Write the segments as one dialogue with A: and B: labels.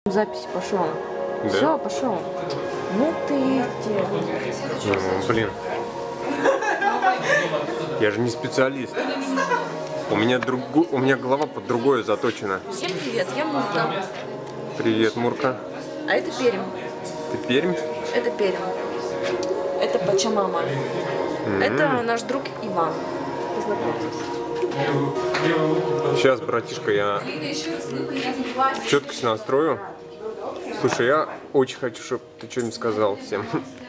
A: Запись пошел.
B: Да?
A: Все, пошел. Ну ты
B: Ну, блин. Я же не специалист. У меня голова под другое заточена.
A: Всем привет, я Мурка.
B: Привет, Мурка.
A: А это Пермь.
B: Ты Пермь?
A: Это Пермь. Это Пачамама. Это наш друг Иван. Познакомьтесь.
B: Сейчас, братишка, я четкость настрою. Слушай, я очень хочу, чтобы ты что-нибудь сказал всем.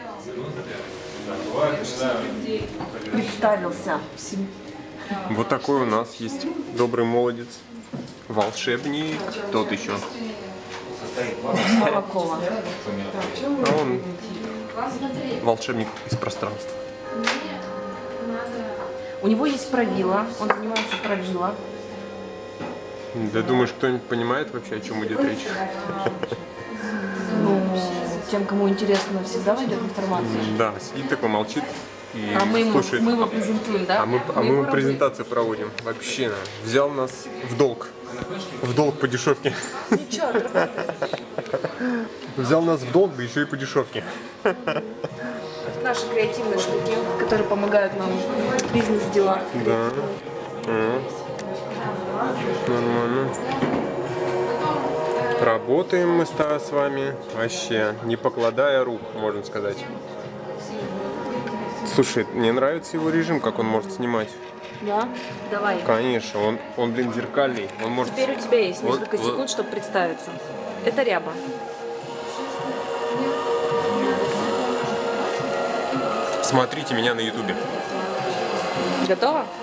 A: Представился.
B: Вот такой у нас есть добрый молодец. Волшебник. Тот еще.
A: Молокова.
B: А он волшебник из пространства.
A: У него есть правила. Он занимается правила.
B: Да думаешь, кто-нибудь понимает вообще, о чем идет речь?
A: Ну, тем, кому интересно, всегда найдет информацию.
B: Да, сидит такой, молчит и
A: А мы
B: слушает.
A: его презентуем, да?
B: А мы ему презентацию проводим. Вообще, взял нас в долг. В долг по дешевке.
A: Ничего, отработает.
B: Взял нас в долг, да еще и по дешевке.
A: Наши креативные штуки, которые помогают нам в бизнес-делах.
B: Да. Нормально. Работаем мы с вами вообще, не покладая рук, можно сказать. Слушай, мне нравится его режим, как он может снимать.
A: Да? Давай.
B: Конечно, он блин, зеркальный. Он может...
A: Теперь у тебя есть несколько секунд, чтобы представиться. Это Ряба.
B: Смотрите меня на ютубе.
A: Готово?